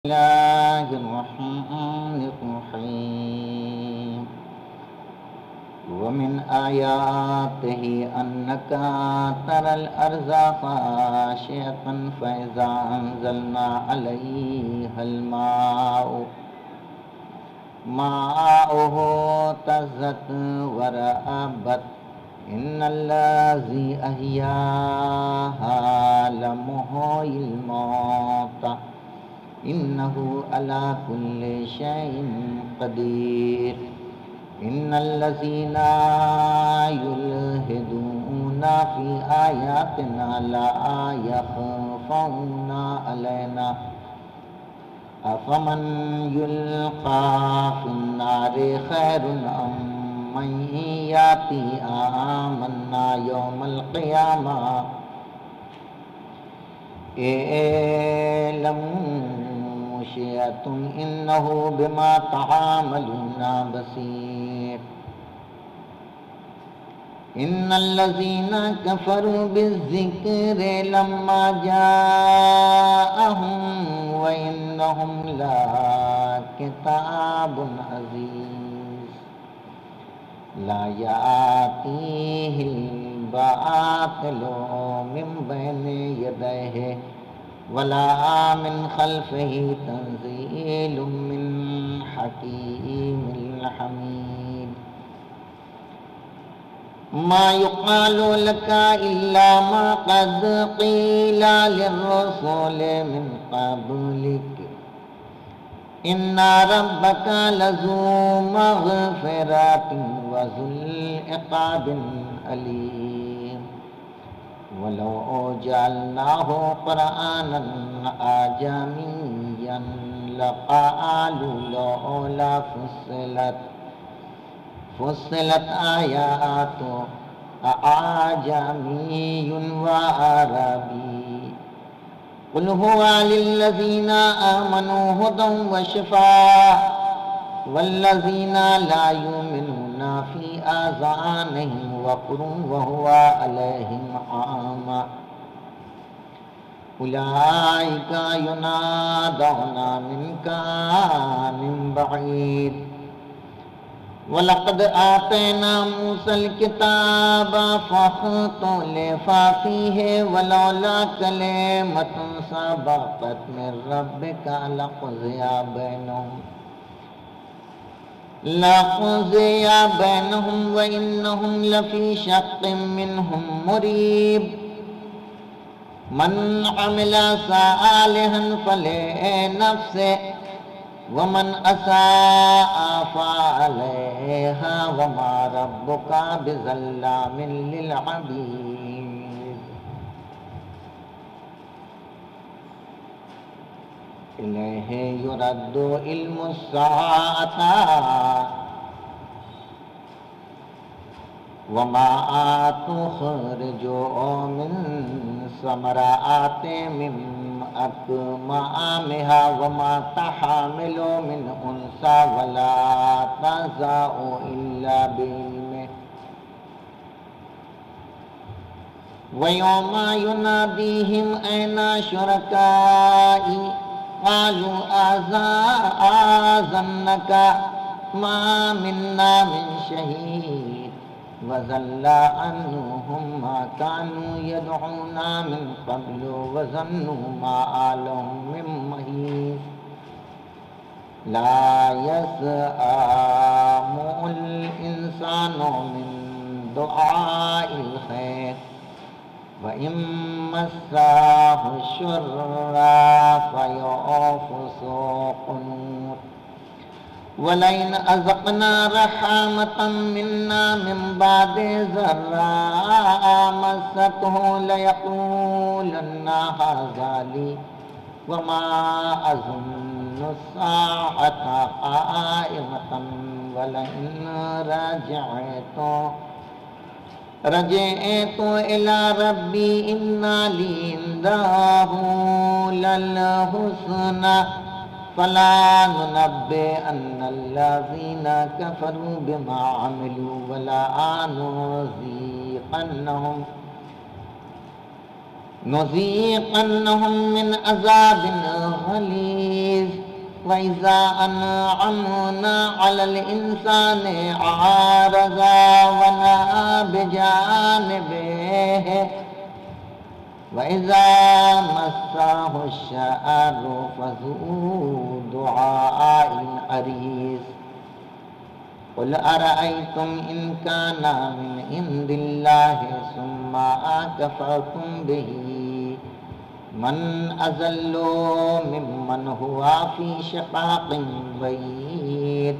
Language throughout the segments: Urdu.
الله الرحمن الرحيم ومن آياته أنك ترى الأرض خاشعة فإذا أنزلنا عليها الماء ماءه اهتزت ورأبت إن الذي أحياها لمحيي الموتى إنه على كل شيء قدير إن الذين يلحدون في آياتنا لا يخفون علينا أفمن يلقى في النار خير أم من يأتي آمنا يوم القيامة اعلموا شيئة إنه بما تعملون بصير إن الذين كفروا بالذكر لما جاءهم وإنهم لكتاب عزيز لا يأتيه الباطل من بين يديه ولا من خلفه تنزيل من حكيم حميد ما يقال لك إلا ما قد قيل للرسل من قبلك إن ربك لذو مغفرة وذو عقاب أليم ولو جعلناه قرآنا أعجميا لقالوا لولا فصلت آياته أعجمي وعربي قل هو للذين آمنوا هدى وشفاء والذين لا يؤمنون في آذانهم وقر وهو عليهم عامى أولئك ينادون من مكان بعيد وَلَقَدْ آتَيْنَا مُوسَى الْكِتَابَ فَاخْتَلَفَ فِيهِ وَلَوْلَا كَلِمَةٌ سَبَقَتْ مِنْ رَبِّكَ لَقُضِيَ بَيْنَهُمْ وَإِنَّهُمْ لَفِي شَقٍّ مِّنْهُ مُرِيبٍ مَنْ عَمِلَ صَالِحًا فَلِنَفْسِهِ ومن أساء فعليها وما ربك بظلام للعبيد إليه يرد علم الساعة وما تخرج من ثمرات من أكمامها وما تحمل من أنثى ولا تضع إلا بعلمه ويوم يناديهم أين شركائي قالوا آذنك ما منا من شهيد وَضَلَّ عَنْهُمْ مَا كَانُوا يَدْعُونَ مِنْ قَبْلُ وَظَنُّوا مَا لَهُم مِّن مَّحِيصٍ لَا يَسْأَمُ الْإِنسَانُ مِنْ دُعَاءِ الْخَيْرِ وَإِن مَّسَّهُ الشَّرُّ فَيَئُوسٌ قَنُوطٌ وَلَئِنْ أَذَقْنَا رَحْمَةً مِنَّا مِنْ بَعْدِ ضَرَّاءٍ مَسَّتْهُ لَيَقُولَنَّ هَٰذَا لِي وَمَا أَظُنُّ السَّاعَةَ قَائِمَةً وَلَئِنْ رَجِعْتُ إِلَىٰ رَبِّي إِنَّ لِي عِندَهُ لَلْحُسْنَىٰ فَلَا نُنَبِّئَنَّ الَّذِينَ كَفَرُوا بِمَا عَمِلُوا وَلَا نُذِيقَنَّهُمْ نذيقنهم من عذاب غليظ وإذا أنعمنا على الإنسان أعرض ونأى بجانبه وإذا مسه الشر فذو دعاء عريض قل أرأيتم إن كان من عند الله ثم كفرتم به من أضل ممن هو في شقاق بعيد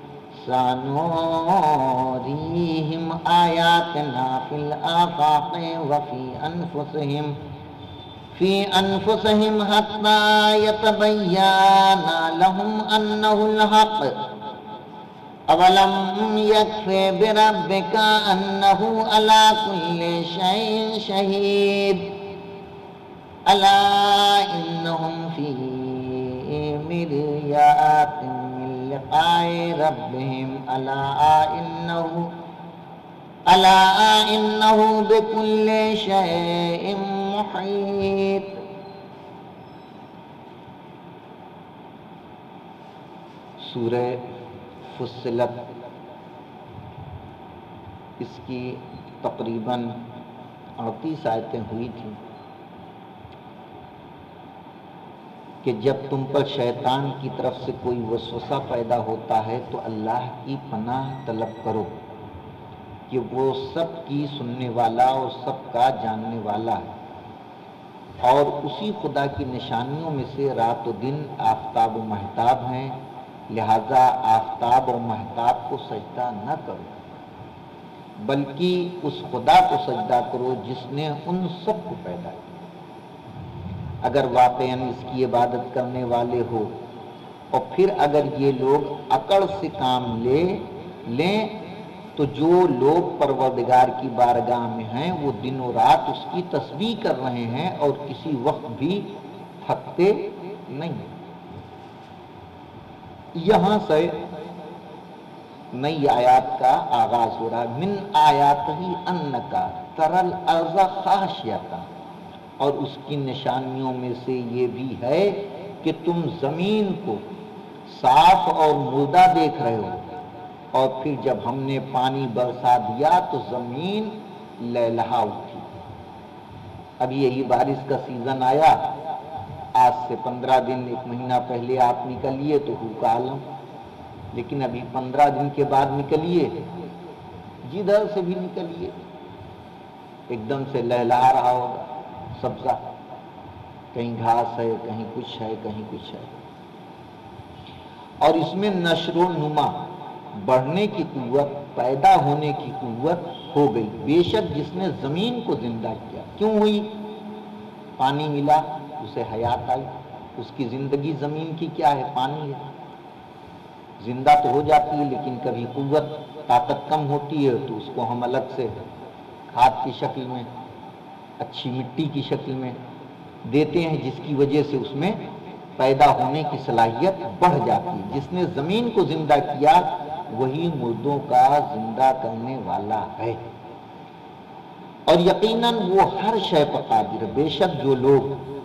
سنريهم آياتنا في الآفاق وفي أنفسهم حتى يتبين لهم أنه الحق أولم يكف بربك أنه على كل شيء شهيد ألا إنهم في مريات من لقاء ربهم ألا إنه بكل شيء محيط. سورہ فصلت، اس کی تقریباً 38 آیتیں ہوئی تھیں کہ جب تم پر شیطان کی طرف سے کوئی وسوسہ پیدا ہوتا ہے تو اللہ کی پناہ طلب کرو کہ وہ سب کی سننے والا اور سب کا جاننے والا ہے، اور اسی خدا کی نشانیوں میں سے رات و دن آفتاب و مہتاب ہیں، لہذا آفتاب اور مہتاب کو سجدہ نہ کرو بلکہ اس خدا کو سجدہ کرو جس نے ان سب کو پیدا کیا۔ اگر واقعاً اس کی عبادت کرنے والے ہو، اور پھر اگر یہ لوگ عقل سے کام لیں تو جو لوگ پروردگار کی بارگاہ میں ہیں وہ دن و رات اس کی تسبیح کر رہے ہیں اور کسی وقت بھی تھکتے نہیں۔ یہاں سے نئی آیات کا آغاز ہو رہا ہے۔ من آیاتہ انکا تری الارض خاشعۃ، اور اس کی نشانیوں میں سے یہ بھی ہے کہ تم زمین کو صاف اور مردہ دیکھ رہے ہو، اور پھر جب ہم نے پانی برسا دیا تو زمین لہلہا اٹھی۔ اب یہی بارش کا سیزن آیا، آج سے 15 دن 1 مہینہ پہلے آپ نکلیے تو ہو کا عالم، لیکن ابھی 15 دن کے بعد نکلیے، جدھر سے بھی نکلیے ایک دم سے لہلہا رہا ہوگا سبزہ، کہیں گھاس ہے، کہیں کچھ ہے، کہیں کچھ ہے، اور اس میں نشر و نما، بڑھنے کی قوت، پیدا ہونے کی قوت ہو گئی۔ بے شک جس نے زمین کو زندہ کیا، کیوں ہوئی؟ پانی ملا، اسے حیات آئی۔ اس کی زندگی زمین کی کیا ہے؟ پانی ہے، زندہ تو ہو جاتی ہے لیکن کبھی قوت طاقت کم ہوتی ہے تو اس کو ہم الگ سے کھاد کی شکل میں، اچھی مٹی کی شکل میں دیتے ہیں، جس کی وجہ سے اس میں پیدا ہونے کی صلاحیت بڑھ جاتی ہے۔ جس نے زمین کو زندہ کیا وہی مردوں کا زندہ کرنے والا ہے، اور یقیناً وہ ہر شے پر قادر ہے۔ بے شک جو لوگ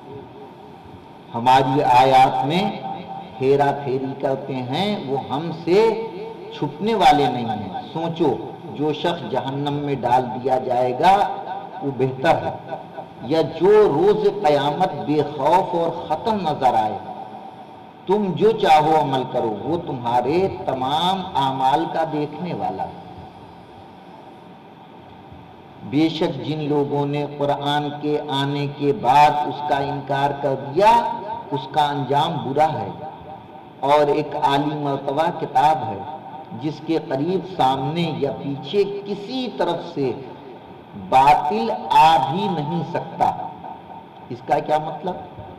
ہماری آیات میں ہیرا پھیری کرتے ہیں وہ ہم سے چھپنے والے نہیں ہیں۔ سوچو، جو شخص جہنم میں ڈال دیا جائے گا وہ بہتر ہے، یا جو روز قیامت بے خوف اور ختم نظر آئے۔ تم جو چاہو عمل کرو، وہ تمہارے تمام اعمال کا دیکھنے والا ہے۔ بے شک جن لوگوں نے قرآن کے آنے کے بعد اس کا انکار کر دیا اس کا انجام برا ہے، اور ایک عالی مرتبہ کتاب ہے جس کے قریب سامنے یا پیچھے کسی طرف سے باطل آ بھی نہیں سکتا۔ اس کا کیا مطلب؟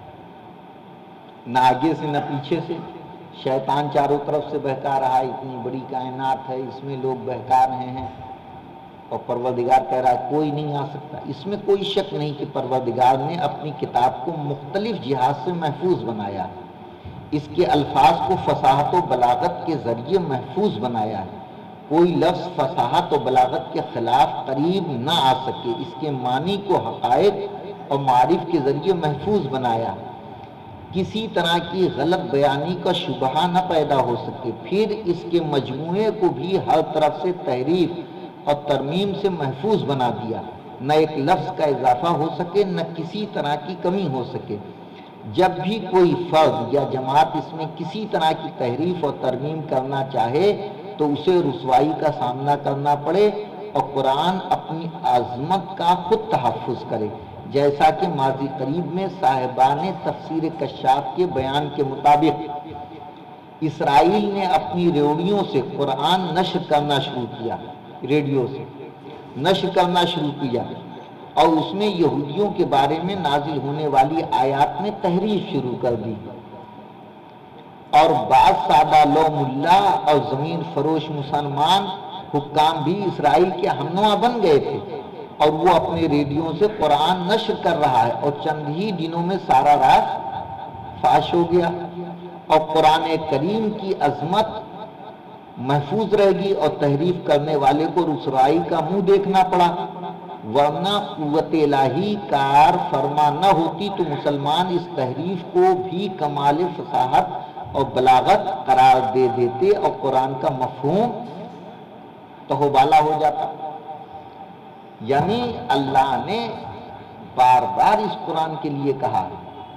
نہ آگے سے نہ پیچھے سے، شیطان چاروں طرف سے بہکا رہا ہے، اتنی بڑی کائنات ہے، اس میں لوگ بہکا رہے ہیں، اور پروردگار کہہ رہا ہے کوئی نہیں آ سکتا۔ اس میں کوئی شک نہیں کہ پروردگار نے اپنی کتاب کو مختلف جہاز سے محفوظ بنایا، اس کے الفاظ کو فصاحت و بلاغت کے ذریعے محفوظ بنایا ہے، کوئی لفظ فصاحت و بلاغت کے خلاف قریب نہ آ سکے، اس کے معنی کو حقائق اور معارف کے ذریعے محفوظ بنایا، کسی طرح کی غلط بیانی کا شبہہ نہ پیدا ہو سکے، پھر اس کے مجموعے کو بھی ہر طرف سے تحریف اور ترمیم سے محفوظ بنا دیا، نہ ایک لفظ کا اضافہ ہو سکے، نہ کسی طرح کی کمی ہو سکے۔ جب بھی کوئی فرد یا جماعت اس میں کسی طرح کی تحریف اور ترمیم کرنا چاہے تو اسے رسوائی کا سامنا کرنا پڑے اور قرآن اپنی عظمت کا خود تحفظ کرے، جیسا کہ ماضی قریب میں صاحبان تفسیر کشاف کے بیان کے مطابق اسرائیل نے اپنی ریڈیو سے قرآن نشر کرنا شروع کیا، ریڈیو سے نشر کرنا شروع کیا، اور اس میں یہودیوں کے بارے میں نازل ہونے والی آیات میں تحریف شروع کر دی، اور بعض سادہ لو ملا اور زمین فروش مسلمان حکام بھی اسرائیل کے ہمنوا بن گئے تھے، اور وہ اپنے ریڈیو سے قرآن نشر کر رہا ہے، اور چند ہی دنوں میں سارا راز فاش ہو گیا اور قرآن کریم کی عظمت محفوظ رہ گئی اور تحریف کرنے والے کو رسوائی کا منہ دیکھنا پڑا، ورنہ قوت الہی کار فرما نہ ہوتی تو مسلمان اس تحریف کو بھی کمال فصاحت اور بلاغت قرار دے دیتے اور قرآن کا مفہوم تہوبالا ہو جاتا۔ یعنی اللہ نے بار بار اس قرآن کے لیے کہا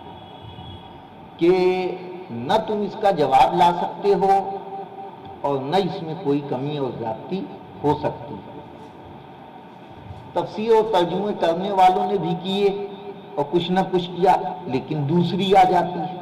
کہ نہ تم اس کا جواب لا سکتے ہو اور نہ اس میں کوئی کمی اور زیادتی ہو سکتی۔ تفسیر اور ترجمے کرنے والوں نے بھی کیے اور کچھ نہ کچھ کیا، لیکن دوسری آ جاتی ہے۔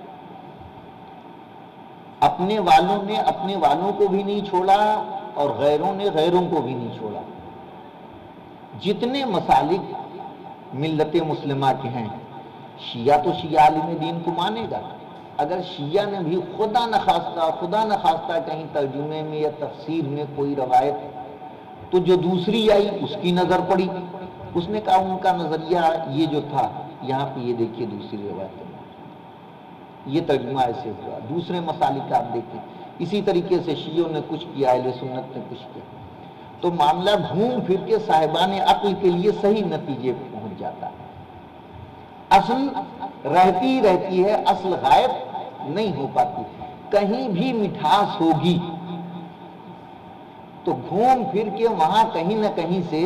اپنے والوں نے اپنے والوں کو بھی نہیں چھوڑا اور غیروں نے غیروں کو بھی نہیں چھوڑا۔ جتنے مسالک ملت مسلمہ کے ہیں، شیعہ تو شیعہ عالم دین کو مانے گا، اگر شیعہ نے بھی خدا نخواستہ کہیں ترجمے میں یا تفسیر میں کوئی روایت تو جو دوسری آئی اس کی نظر پڑی، اس نے کہا ان کا نظریہ یہ جو تھا، یہاں پہ یہ دیکھیے دوسری روایت، یہ ترجمہ ایسے ہوا، دوسرے مسالک آپ دیکھیں، اسی طریقے سے شیعوں نے کچھ کیا، اہل سنت نے کچھ کیا، تو معاملہ گھوم پھر کے صاحبان عقل کے لیے صحیح نتیجے پہ پہنچ جاتا ہے۔ اصل رہتی ہے، اصل غائب نہیں ہو پاتی، کہیں بھی مٹھاس ہوگی تو گھوم پھر کے وہاں کہیں نہ کہیں سے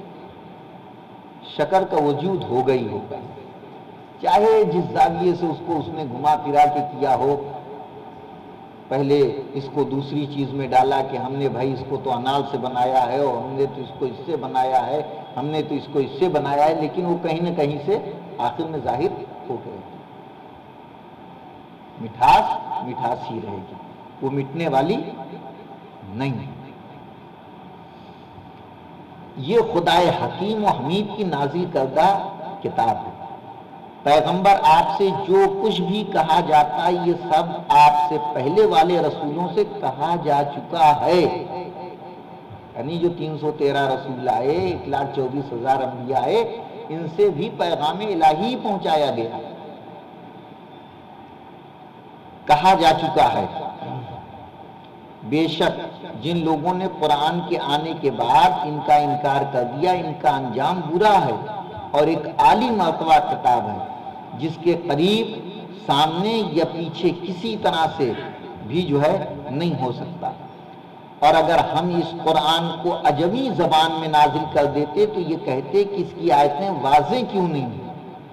شکر کا وجود ہو گئی ہوگا، چاہے جس زاویے سے اس نے گھما پھرا کے کیا ہو، پہلے اس کو دوسری چیز میں ڈالا کہ ہم نے بھائی اس کو تو انار سے بنایا ہے اور ہم نے تو اس کو اس سے بنایا ہے، ہم نے تو اس کو اس سے بنایا ہے، لیکن وہ کہیں نہ کہیں سے آخر میں ظاہر ہو گئے۔ مٹھاس ہی رہے گی، وہ مٹنے والی نہیں۔ یہ خدائے حکیم و حمید کی نازل کردہ کتاب ہے۔ پیغمبر آپ سے جو کچھ بھی کہا جاتا ہے یہ سب آپ سے پہلے والے رسولوں سے کہا جا چکا ہے، یعنی جو 313 رسول آئے، 1,24,000 انبیاء آئے، ان سے بھی پیغام الہی پہنچایا گیا، کہا جا چکا ہے۔ بے شک جن لوگوں نے قرآن کے آنے کے بعد ان کا انکار کر دیا، ان کا انجام برا ہے اور ایک عالی مرتبہ کتاب ہے جس کے قریب، سامنے یا پیچھے کسی طرح سے بھی جو ہے نہیں ہو سکتا۔ اور اگر ہم اس قرآن کو عجمی زبان میں نازل کر دیتے تو یہ کہتے کہ اس کی آیتیں واضح کیوں نہیں ہیں؟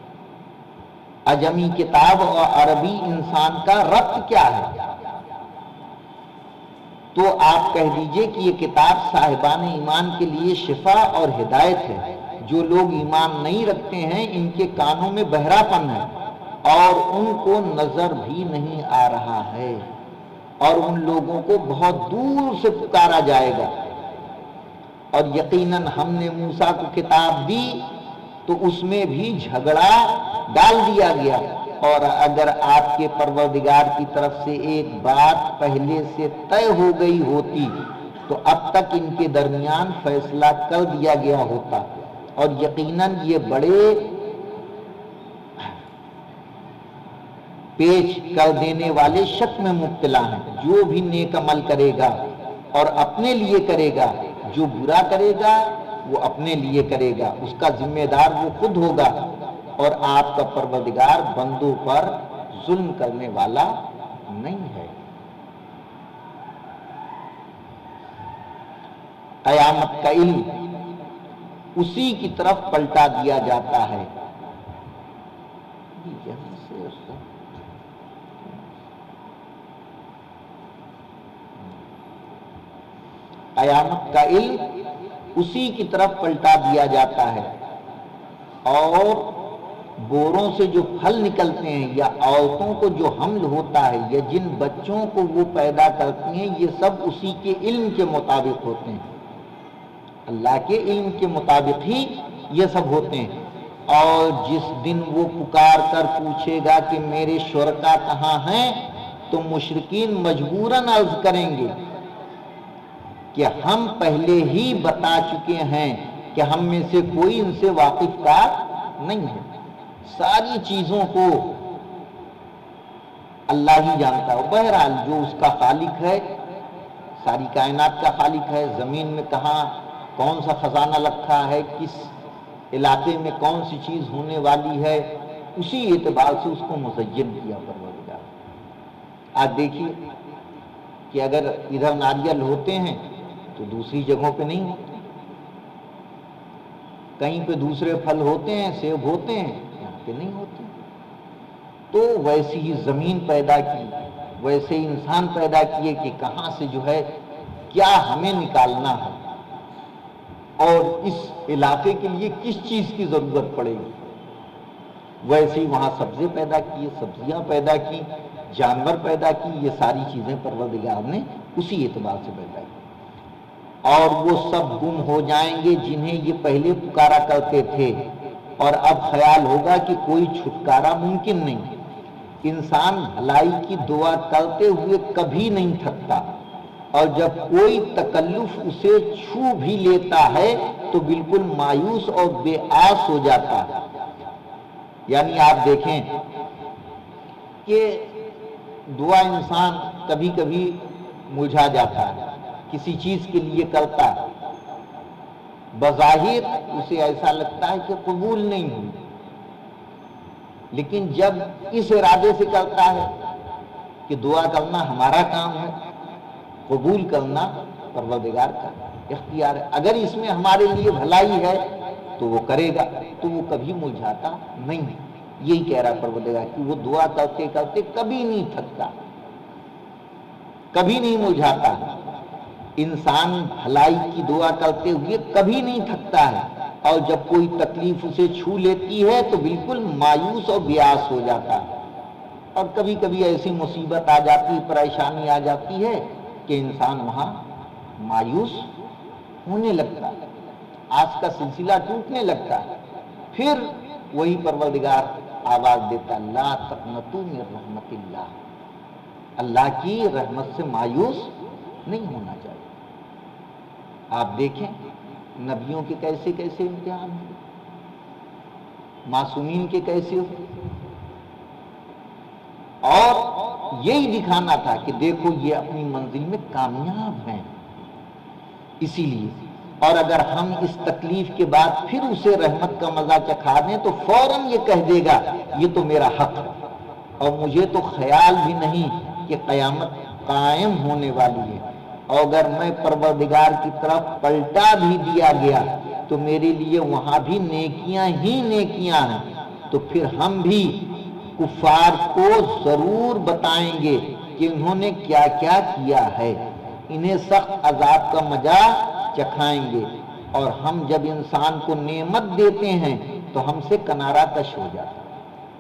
عجمی کتاب اور عربی انسان کا ربط کیا ہے؟ تو آپ کہہ دیجئے کہ یہ کتاب صاحبان ایمان کے لیے شفا اور ہدایت ہے، جو لوگ ایمان نہیں رکھتے ہیں ان کے کانوں میں بہرا پن ہے اور ان کو نظر بھی نہیں آ رہا ہے، اور ان لوگوں کو بہت دور سے پکارا جائے گا۔ اور یقیناً ہم نے موسیٰ کو کتاب دی تو اس میں بھی جھگڑا ڈال دیا گیا، اور اگر آپ کے پروردگار کی طرف سے ایک بات پہلے سے طے ہو گئی ہوتی تو اب تک ان کے درمیان فیصلہ کر دیا گیا ہوتا، اور یقیناً یہ بڑے پیش کر دینے والے شک میں مبتلا ہیں۔ جو بھی نیک عمل کرے گا اور اپنے لیے کرے گا، جو برا کرے گا وہ اپنے لیے کرے گا، اس کا ذمہ دار وہ خود ہوگا۔ اور آپ کا پروردگار بندوں پر ظلم کرنے والا نہیں ہے۔ قیامت کا علم اسی کی طرف پلٹا دیا جاتا ہے۔ قیامت کا علم اسی کی طرف پلٹا دیا جاتا ہے، اور بوروں سے جو پھل نکلتے ہیں یا عورتوں کو جو حمل ہوتا ہے یا جن بچوں کو وہ پیدا کرتی ہیں، یہ سب اسی کے علم کے مطابق ہوتے ہیں، اللہ کے علم کے مطابق ہی یہ سب ہوتے ہیں۔ اور جس دن وہ پکار کر پوچھے گا کہ میرے شرکا کہاں ہیں، تو مشرکین مجبوراً عرض کریں گے کہ ہم پہلے ہی بتا چکے ہیں کہ ہم میں سے کوئی ان سے واقف کار نہیں ہے۔ ساری چیزوں کو اللہ ہی جانتا ہے۔ بہرحال جو اس کا خالق ہے، ساری کائنات کا خالق ہے، زمین میں کہاں کون سا خزانہ رکھا ہے، کس علاقے میں کون سی چیز ہونے والی ہے، اسی اعتبار سے اس کو مزین کیا پروردگار۔ آج دیکھیے کہ اگر ادھر ناریل ہوتے ہیں تو دوسری جگہوں پہ نہیں ہوتے، کہیں پہ دوسرے پھل ہوتے ہیں، سیب ہوتے ہیں، یہاں پہ نہیں ہوتے۔ تو ویسی ہی زمین پیدا کی، ویسے ہی انسان پیدا کیے کہ کہاں سے جو ہے کیا ہمیں نکالنا ہے اور اس علاقے کے لیے کس چیز کی ضرورت پڑے گی۔ ویسے ہی وہاں سبزے پیدا کیے، سبزیاں پیدا کی، جانور پیدا کی، یہ ساری چیزیں پروردگار نے اسی اعتبار سے پیدا کی۔ اور وہ سب گم ہو جائیں گے جنہیں یہ پہلے پکارا کرتے تھے، اور اب خیال ہوگا کہ کوئی چھٹکارا ممکن نہیں۔ انسان بھلائی کی دعا کرتے ہوئے کبھی نہیں تھکتا، اور جب کوئی تکلف اسے چھو بھی لیتا ہے تو بالکل مایوس اور بے آس ہو جاتا ہے۔ یعنی آپ دیکھیں کہ دعا انسان کبھی کبھی مرجھا جاتا ہے، کسی چیز کے لیے کرتا ہے، بظاہر اسے ایسا لگتا ہے کہ قبول نہیں ہوئی، لیکن جب اس ارادے سے کرتا ہے کہ دعا کرنا ہمارا کام ہے، قبول کرنا پروردگار کا اختیار ہے، اگر اس میں ہمارے لیے بھلائی ہے تو وہ کرے گا، تو وہ کبھی مرجھاتا نہیں۔ یہی کہہ رہا پروردگار کہ وہ دعا کرتے کرتے کبھی نہیں تھکتا، کبھی نہیں مرجھاتا۔ انسان بھلائی کی دعا کرتے ہوئے کبھی نہیں تھکتا ہے، اور جب کوئی تکلیف اسے چھو لیتی ہے تو بالکل مایوس اور بیاس ہو جاتا ہے۔ اور کبھی کبھی ایسی مصیبت آ جاتی، پریشانی آ جاتی ہے کہ انسان وہاں مایوس ہونے لگتا ہے، آس کا سلسلہ ٹوٹنے لگتا ہے۔ پھر وہی پروردگار آواز دیتا، لا تقنطوا من رحمت اللہ، اللہ کی رحمت سے مایوس نہیں ہونا چاہیے۔ آپ دیکھیں نبیوں کے کیسے کیسے امتحان ہوئے، معصومین کے کیسے ہوئے، اور یہی دکھانا تھا کہ دیکھو یہ اپنی منزل میں کامیاب ہیں۔ اسی لیے اور اگر ہم اس تکلیف کے بعد پھر اسے رحمت کا مزہ چکھا دیں تو فوراً یہ کہہ دے گا یہ تو میرا حق ہے، اور مجھے تو خیال بھی نہیں کہ قیامت قائم ہونے والی ہے، اور اگر میں پروردگار کی طرف پلٹا بھی دیا گیا تو میرے لیے وہاں بھی نیکیاں ہی نیکیاں ہیں۔ تو پھر ہم بھی کفار کو ضرور بتائیں گے کہ انہوں نے کیا کیا کیا ہے، انہیں سخت عذاب کا مزہ چکھائیں گے۔ اور ہم جب انسان کو نعمت دیتے ہیں تو ہم سے کنارہ کش ہو جاتا ہے۔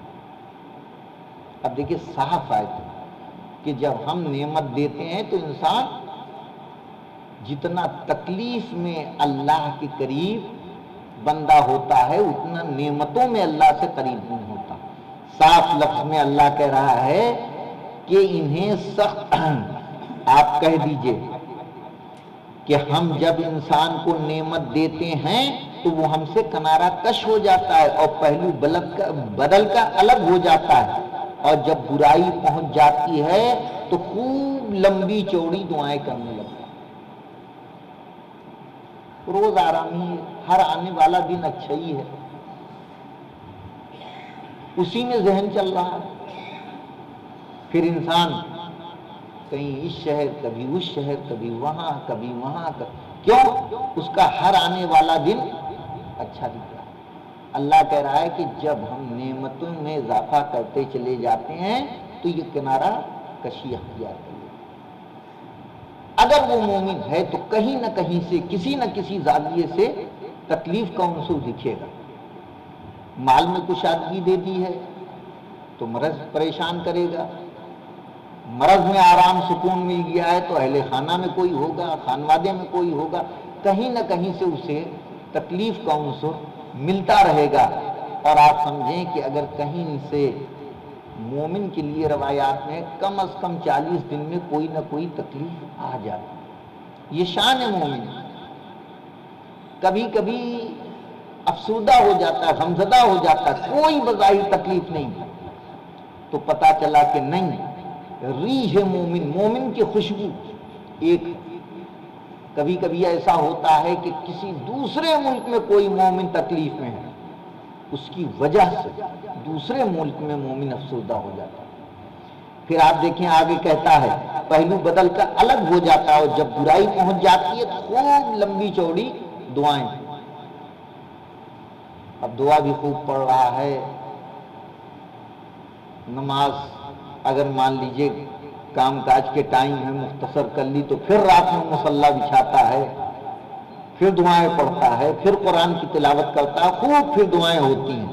اب دیکھیں صاف آیت ہے کہ جب ہم نعمت دیتے ہیں تو انسان جتنا تکلیف میں اللہ کے قریب بندہ ہوتا ہے اتنا نعمتوں میں اللہ سے قریب نہیں ہوتا۔ صاف لفظ میں اللہ کہہ رہا ہے کہ انہیں سخت آپ کہہ دیجئے کہ ہم جب انسان کو نعمت دیتے ہیں تو وہ ہم سے کنارہ کش ہو جاتا ہے اور پہلو بدل کا الگ ہو جاتا ہے، اور جب برائی پہنچ جاتی ہے تو خوب لمبی چوڑی دعائیں کرنے لگتا ہے۔ روز آرامی ہے، ہر آنے والا دن اچھا ہی ہے، اسی میں ذہن چل رہا ہے. پھر انسان کہیں اس شہر، کبھی اس شہر، کبھی وہاں، کبھی وہاں. کیوں؟ اس کا ہر آنے والا دن اچھا دکھ رہا ہے. اللہ کہہ رہا ہے کہ جب ہم نعمتوں میں اضافہ کرتے چلے جاتے ہیں تو یہ کنارہ کشی اختیار کر لے. اگر وہ مومن ہے تو کہیں نہ کہیں سے، کسی نہ کسی زاویے سے تکلیف کا عنصر دکھے گا. مال میں کشادگی دے دی ہے تو مرض پریشان کرے گا. مرض میں آرام سکون مل گیا ہے تو اہل خانہ میں کوئی ہوگا، خانوادے میں کوئی ہوگا. کہیں نہ کہیں سے اسے تکلیف کا عنصر ملتا رہے گا. اور آپ سمجھیں کہ اگر کہیں سے مومن کے لیے روایات میں کم از کم 40 دن میں کوئی نہ کوئی تکلیف آ جاتی. یہ شان ہے مومن. کبھی کبھی افسردہ ہو جاتا ہے، غمزدہ ہو جاتا ہے، کوئی بظاہر تکلیف نہیں، تو پتہ چلا کہ نہیں، ریح مومن، مومن کی خوشبو ایک. کبھی کبھی ایسا ہوتا ہے کہ کسی دوسرے ملک میں کوئی مومن تکلیف میں ہے، اس کی وجہ سے دوسرے ملک میں مومن افسردہ ہو جاتا ہے. پھر آپ دیکھیں آگے کہتا ہے پہلو بدل کر الگ ہو جاتا ہے، اور جب برائی پہنچ جاتی ہے تو خوب لمبی چوڑی دعائیں. اب دعا بھی خوب پڑھ رہا ہے. نماز اگر مان لیجئے کام کاج کے ٹائم ہے مختصر کر لی تو پھر رات میں مصلی بچھاتا ہے، پھر دعائیں پڑھتا ہے، پھر قرآن کی تلاوت کرتا ہے، خوب پھر دعائیں ہوتی ہیں.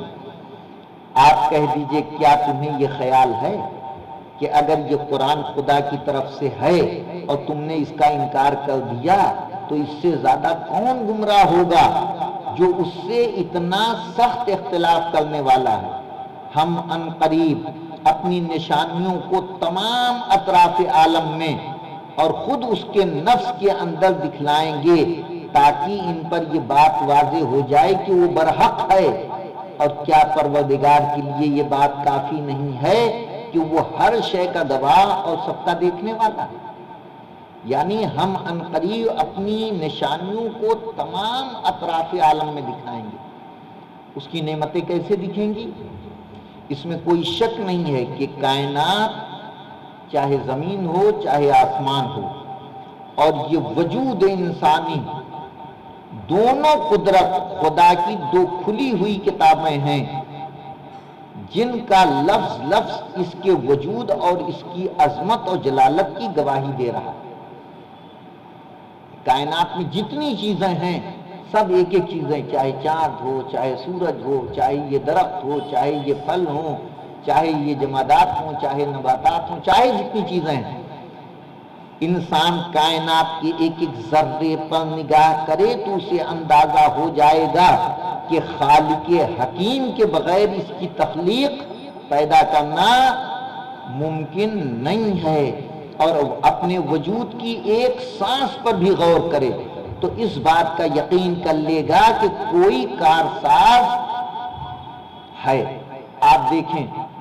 آپ کہہ دیجئے کیا تمہیں یہ خیال ہے کہ اگر یہ قرآن خدا کی طرف سے ہے اور تم نے اس کا انکار کر دیا تو اس سے زیادہ کون گمراہ ہوگا جو اس سے اتنا سخت اختلاف کرنے والا ہے. ہم ان قریب اپنی نشانیوں کو تمام اطراف عالم میں اور خود اس کے نفس کے اندر دکھلائیں گے تاکہ ان پر یہ بات واضح ہو جائے کہ وہ برحق ہے. اور کیا پروردگار کے لیے یہ بات کافی نہیں ہے کہ وہ ہر شے کا گواہ اور سب کا دیکھنے والا ہے. یعنی ہم عنقریب اپنی نشانیوں کو تمام اطراف عالم میں دکھائیں گے. اس کی نعمتیں کیسے دکھیں گی؟ اس میں کوئی شک نہیں ہے کہ کائنات چاہے زمین ہو چاہے آسمان ہو اور یہ وجود انسانی دونوں قدرت خدا کی دو کھلی ہوئی کتابیں ہیں جن کا لفظ لفظ اس کے وجود اور اس کی عظمت اور جلالت کی گواہی دے رہا ہے. کائنات میں جتنی چیزیں ہیں سب ایک ایک چیزیں، چاہے چاند ہو، چاہے سورج ہو، چاہے یہ درخت ہو، چاہے یہ پھل ہوں، چاہے یہ جمادات ہوں، چاہے نباتات ہوں، چاہے جتنی چیزیں ہیں. انسان کائنات کے ایک ایک ذرے پر نگاہ کرے تو اسے اندازہ ہو جائے گا کہ خالق حکیم کے بغیر اس کی تخلیق پیدا کرنا ممکن نہیں ہے. اور اپنے وجود کی ایک سانس پر بھی غور کرے تو اس بات کا یقین کر لے گا کہ کوئی کارساز ہے. آپ دیکھیں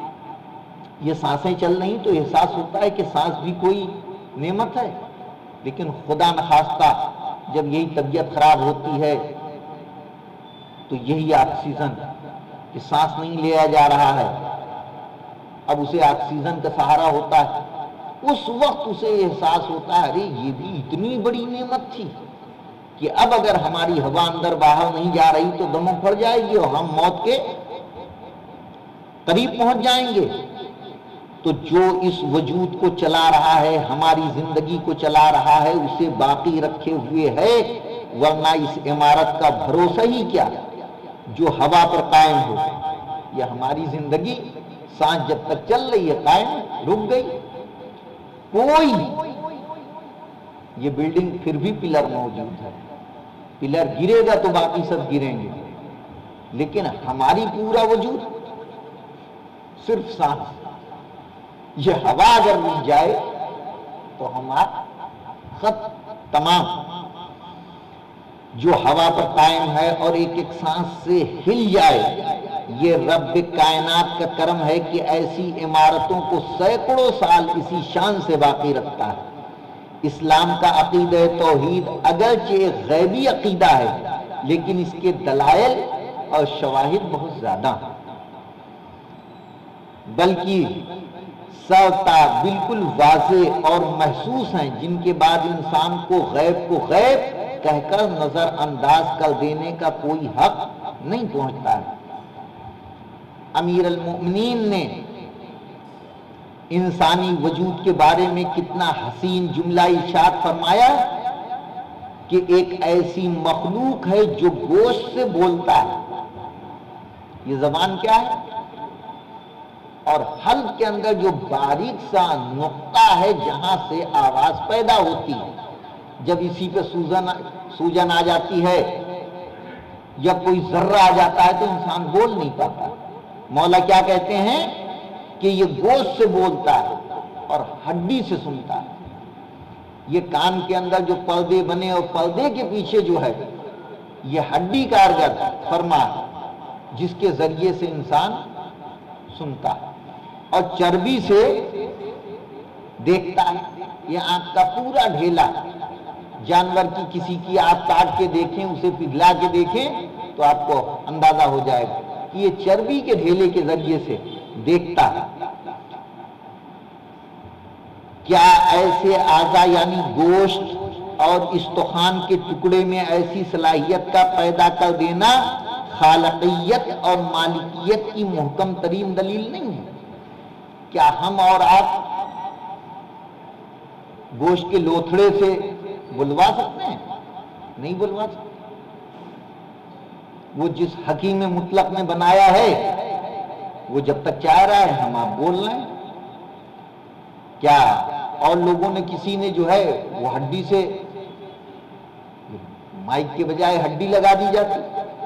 یہ سانسیں چل رہی تو احساس ہوتا ہے کہ سانس بھی کوئی نعمت ہے، لیکن خدا نخواستہ جب یہی طبیعت خراب ہوتی ہے تو یہی آکسیجن کہ سانس نہیں لیا جا رہا ہے، اب اسے آکسیجن کا سہارا ہوتا ہے، اس وقت اسے احساس ہوتا ہے ارے یہ بھی اتنی بڑی نعمت تھی کہ اب اگر ہماری ہوا اندر باہر نہیں جا رہی تو دم پھڑ جائے گی اور ہم موت کے قریب پہنچ جائیں گے. تو جو اس وجود کو چلا رہا ہے، ہماری زندگی کو چلا رہا ہے، اسے باقی رکھے ہوئے ہے، ورنہ اس عمارت کا بھروسہ ہی کیا جو ہوا پر قائم ہو. یہ ہماری زندگی سانس جب تک چل رہی ہے قائم، رک گئی کوئی. یہ بلڈنگ پھر بھی پلر موجود ہے، پلر گرے گا تو باقی سب گریں گے، لیکن ہماری پورا وجود صرف سانس. یہ ہوا اگر مل جائے تو ہمارا خط تمام. جو ہوا پر قائم ہے اور ایک ایک سانس سے ہل جائے، یہ رب کائنات کا کرم ہے کہ ایسی عمارتوں کو سینکڑوں سال اسی شان سے باقی رکھتا ہے. اسلام کا عقیدہ توحید اگرچہ ایک غیبی عقیدہ ہے لیکن اس کے دلائل اور شواہد بہت زیادہ ہیں. بلکہ سوتا بالکل واضح اور محسوس ہیں، جن کے بعد انسان کو غیب کہہ کر نظر انداز کر دینے کا کوئی حق نہیں پہنچتا ہے۔ امیر المؤمنین نے انسانی وجود کے بارے میں کتنا حسین جملہ ارشاد فرمایا کہ ایک ایسی مخلوق ہے جو گوشت سے بولتا ہے۔ یہ زبان کیا ہے؟ اور حلق کے اندر جو باریک سا نقطہ ہے جہاں سے آواز پیدا ہوتی ہے، جب اسی پہ سوجن آ جاتی ہے یا کوئی ذرہ آ جاتا ہے تو انسان بول نہیں پاتا۔ مولا کیا کہتے ہیں کہ یہ گوشت سے بولتا ہے اور ہڈی سے سنتا ہے۔ یہ کان کے اندر جو پردے بنے اور پردے کے پیچھے جو ہے یہ ہڈی کارگر فرما ہے جس کے ذریعے سے انسان سنتا ہے، اور چربی سے دیکھتا ہے۔ یہ آنکھ کا پورا ڈھیلا، جانور کی کسی کی آپ کاٹ کے دیکھیں، اسے پگھلا کے دیکھیں تو آپ کو اندازہ ہو جائے گا کہ یہ چربی کے ڈھیلے کے ذریعے سے دیکھتا ہے۔ کیا ایسے اعضاء یعنی گوشت اور استخوان کے ٹکڑے میں ایسی صلاحیت کا پیدا کر دینا خالقیت اور مالکیت کی محکم ترین دلیل نہیں ہے؟ کیا ہم اور آپ گوشت کے لوتھڑے سے بلوا سکتے ہیں؟ نہیں بلوا سکتے۔ وہ جس حکیم مطلق نے بنایا ہے وہ جب تک چاہ رہا ہے ہم آپ بول رہے ہیں۔ کیا اور لوگوں نے کسی نے جو ہے وہ ہڈی سے، مائک کے بجائے ہڈی لگا دی جاتی؟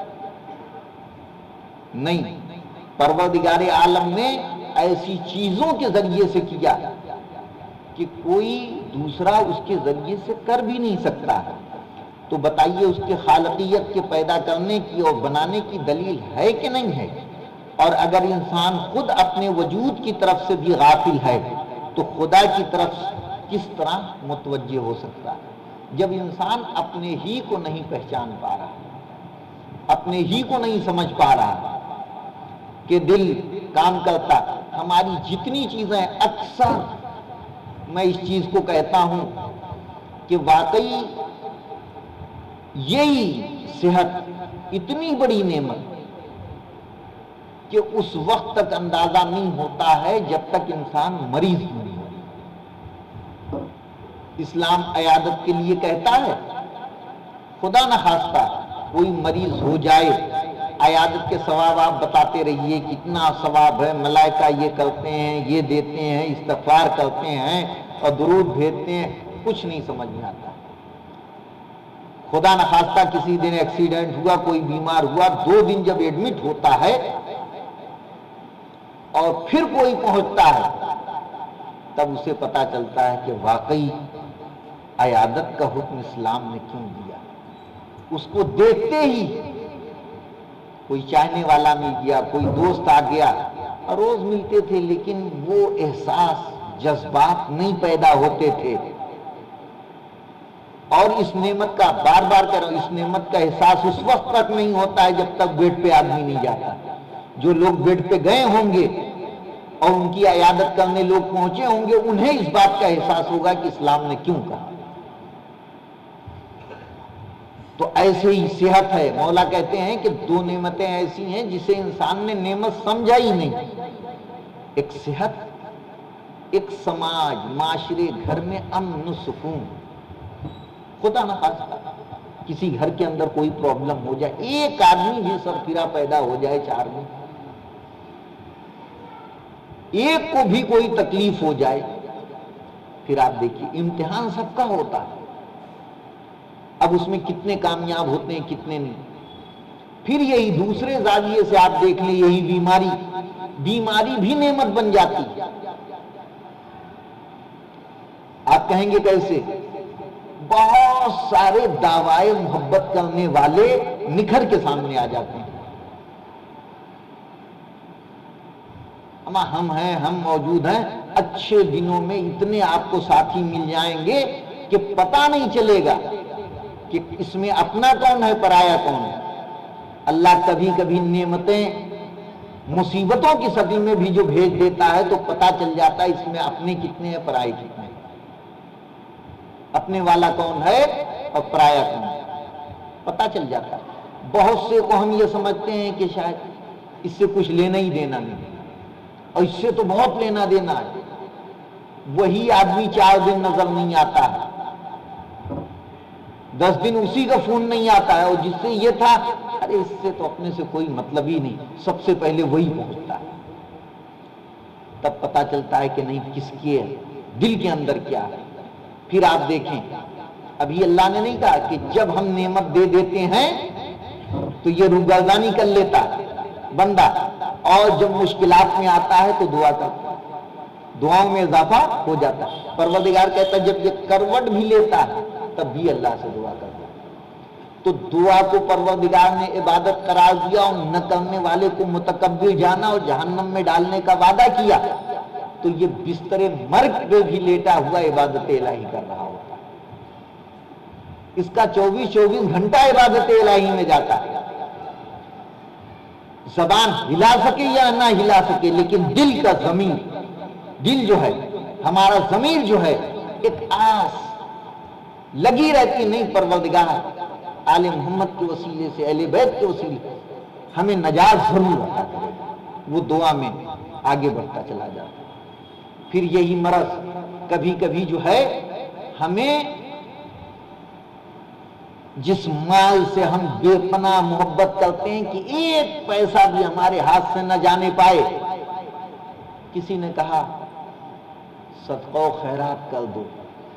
نہیں، پروردگار عالم نے ایسی چیزوں کے ذریعے سے کیا کہ کوئی دوسرا اس کے ذریعے سے کر بھی نہیں سکتا ہے۔ تو بتائیے اس کے خالقیت کے پیدا کرنے کی اور بنانے کی دلیل ہے کہ نہیں ہے؟ اور اگر انسان خود اپنے وجود کی طرف سے بھی غافل ہے تو خدا کی طرف کس طرح متوجہ ہو سکتا ہے؟ جب انسان اپنے ہی کو نہیں پہچان پا رہا، اپنے ہی کو نہیں سمجھ پا رہا کہ دل کام کرتا، ہماری جتنی چیزیں، اکثر میں اس چیز کو کہتا ہوں کہ واقعی یہی صحت اتنی بڑی نعمت کہ اس وقت تک اندازہ نہیں ہوتا ہے جب تک انسان مریض نہیں ہو۔ اسلام عیادت کے لیے کہتا ہے، خدا نہ خواستہ کوئی مریض ہو جائے، عیادت کے ثواب آپ بتاتے رہیے، کتنا ثواب ہے، ملائکہ یہ کرتے ہیں، یہ دیتے ہیں، استغفار کرتے ہیں اور درود بھیجتے ہیں، کچھ نہیں سمجھ میں آتا۔ خدا نخواستہ کسی دن ایکسیڈنٹ ہوا، کوئی بیمار ہوا، 2 دن جب ایڈمٹ ہوتا ہے اور پھر کوئی پہنچتا ہے تب اسے پتا چلتا ہے کہ واقعی عیادت کا حکم اسلام نے کیوں دیا۔ اس کو دیکھتے ہی کوئی چاہنے والا مل گیا، کوئی دوست آ گیا، روز ملتے تھے لیکن وہ احساس، جذبات نہیں پیدا ہوتے تھے۔ اور اس نعمت کا، بار بار کہہ رہا ہوں، اس نعمت کا احساس اس وقت تک نہیں ہوتا ہے جب تک بیڈ پہ آدمی نہیں جاتا۔ جو لوگ بیڈ پہ گئے ہوں گے اور ان کی عیادت کرنے لوگ پہنچے ہوں گے، انہیں اس بات کا احساس ہوگا کہ اسلام نے کیوں کہا۔ تو ایسے ہی صحت ہے، مولا کہتے ہیں کہ 2 نعمتیں ایسی ہیں جسے انسان نے نعمت سمجھا ہی نہیں، ایک صحت، ایک سماج، معاشرے، گھر میں امن و سکون۔ خدا نہ خواستہ کسی گھر کے اندر کوئی پرابلم ہو جائے، ایک آدمی بھی سرفرا پیدا ہو جائے 4 میں، ایک کو بھی کوئی تکلیف ہو جائے، پھر آپ دیکھیے امتحان سب کا ہوتا ہے، اب اس میں کتنے کامیاب ہوتے ہیں کتنے نہیں۔ پھر یہی دوسرے زاویے سے آپ دیکھ لیں، یہی بیماری بھی نعمت بن جاتی۔ آپ کہیں گے کیسے؟ بہت سارے دعوائے محبت کرنے والے نکھر کے سامنے آ جاتے ہیں، اما ہم ہیں، ہم موجود ہیں، اچھے دنوں میں اتنے آپ کو ساتھی مل جائیں گے کہ پتہ نہیں چلے گا کہ اس میں اپنا کون ہے، پرایا کون ہے۔ اللہ کبھی کبھی نعمتیں مصیبتوں کی صدی میں بھی جو بھیج دیتا ہے تو پتہ چل جاتا ہے اس میں اپنے کتنے ہیں، پرائے کتنے ہیں، اپنے والا کون ہے اور پرایا کون ہے، پتہ چل جاتا ہے۔ بہت سے کو ہم یہ سمجھتے ہیں کہ شاید اس سے کچھ لینا ہی دینا نہیں، اور اس سے تو بہت لینا دینا ہے، وہی آدمی 4 دن نظر نہیں آتا ہے، 10 دن اسی کا فون نہیں آتا ہے، اور جس سے یہ تھا ارے اس سے تو اپنے سے کوئی مطلب ہی نہیں، سب سے پہلے وہی پہنچتا ہے۔ تب پتہ چلتا ہے کہ نہیں کس کے دل کے اندر کیا ہے۔ پھر آپ دیکھیں، ابھی اللہ نے نہیں کہا کہ جب ہم نعمت دے دیتے ہیں تو یہ روگردانی کر لیتا بندہ، اور جب مشکلات میں آتا ہے تو دعا کرتا ہے، دعاؤں میں اضافہ ہو جاتا ہے۔ پروردگار کہتا ہے جب یہ کروٹ بھی لیتا ہے تب بھی اللہ سے دعا کرتا ہے۔ تو دعا کو پروردگار نے عبادت قرار دیا، اور نہ کرنے والے کو متکبر جانا اور جہنم میں ڈالنے کا وعدہ کیا، تو یہ بستر مرگ پہ بھی لیٹا ہوا عبادت الہی کر رہا ہوتا ہے، اس کا 24 گھنٹہ عبادت الہی میں جاتا ہے۔ زبان ہلا سکے یا نہ ہلا سکے، لیکن دل کا ضمیر، دل جو ہے ہمارا ضمیر جو ہے، ایک آس لگی رہتی نہیں پروردگار آل محمد کے وسیلے سے، اہل بیت کے وسیلے سے ہمیں نجات ضرور عطا کرے گا۔ وہ دعا میں آگے بڑھتا چلا جاتا۔ پھر یہی مرض کبھی کبھی جو ہے ہمیں جس مال سے ہم بے پناہ محبت کرتے ہیں کہ ایک پیسہ بھی ہمارے ہاتھ سے نہ جانے پائے، کسی نے کہا صدقہ و خیرات کر دو،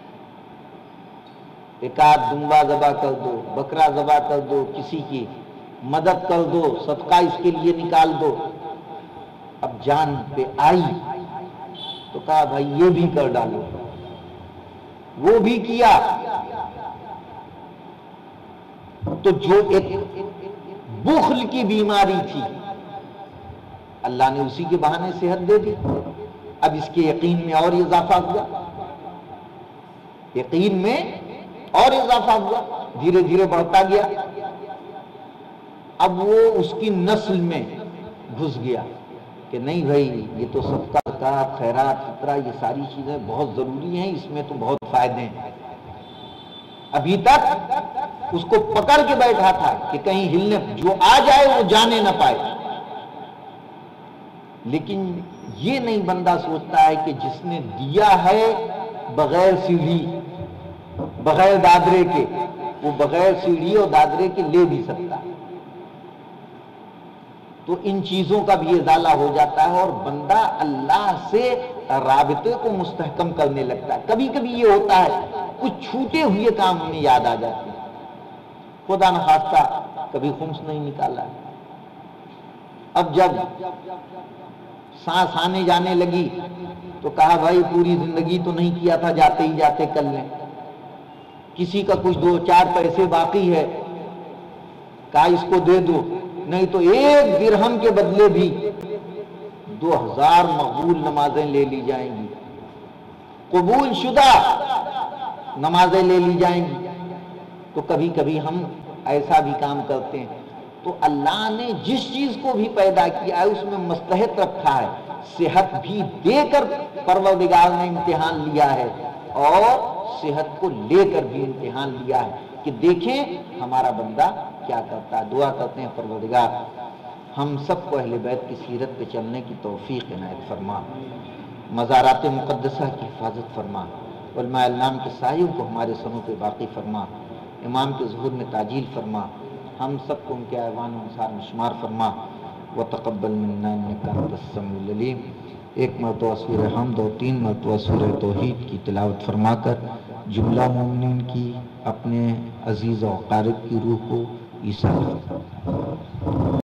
ایک آدھ دمبا ذبح کر دو، بکرا ذبح کر دو، کسی کی مدد کر دو، صدقہ اس کے لیے نکال دو۔ اب جان پہ آئی تو کہا بھائی یہ بھی کر ڈالو، وہ بھی کیا، تو جو ایک بخل کی بیماری تھی اللہ نے اسی کے بہانے صحت دے دی۔ اب اس کے یقین میں اور اضافہ ہوا، یقین میں اور اضافہ ہوا، دھیرے دھیرے بڑھتا گیا۔ اب وہ اس کی نسل میں گھس گیا کہ نہیں بھائی یہ تو صدقہ زکات خیرات فطرہ یہ ساری چیزیں بہت ضروری ہیں، اس میں تو بہت فائدے ہیں۔ ابھی تک اس کو پکڑ کے بیٹھا تھا کہ کہیں ہلنے جو آ جائے وہ جانے نہ پائے، لیکن یہ نہیں بندہ سوچتا ہے کہ جس نے دیا ہے بغیر سیڑھی بغیر دادرے کے، وہ بغیر سیڑھی اور دادرے کے لے بھی سکتا ہے۔ تو ان چیزوں کا بھی ازالہ ہو جاتا ہے اور بندہ اللہ سے رابطے کو مستحکم کرنے لگتا ہے۔ کبھی کبھی یہ ہوتا ہے کچھ چھوٹے ہوئے کام ہمیں یاد آ جاتے ہیں، خدا نخواستہ کبھی خمس نہیں نکالا، اب جب سانس آنے جانے لگی تو کہا بھائی پوری زندگی تو نہیں کیا تھا، جاتے ہی جاتے کر لیں۔ کسی کا کچھ 2-4 پیسے باقی ہے، کہا اس کو دے دو، نہیں تو 1 درہم کے بدلے بھی 2000 مقبول نمازیں لے لی جائیں گی، قبول شدہ نمازیں لے لی جائیں گی۔ تو کبھی کبھی ہم ایسا بھی کام کرتے ہیں۔ تو اللہ نے جس چیز کو بھی پیدا کیا ہے اس میں مصلحت رکھا ہے، صحت بھی دے کر پروردگار نے امتحان لیا ہے، اور صحت کو لے کر بھی امتحان لیا ہے کہ دیکھیں ہمارا بندہ کیا کرتا ہے۔ دعا کرتے ہیں پروردگار ہم سب کو اہل بیت کی سیرت پہ چلنے کی توفیق عنایت فرما، مزارات مقدسہ کی حفاظت فرما، علماء النام کے سایوں کو ہمارے سنوں پہ باقی فرما، امام کے ظہور میں تعجیل فرما، ہم سب کو ان کے ایوان انصار میں شمار فرما، وتقبل منا انک انت السمیع العلیم۔ ایک مرتبہ سورہ حمد اور 3 مرتبہ سورہ توحید کی تلاوت فرما کر جملہ مومنین کی اپنے عزیز و اقارب کی روح کو عیسیٰ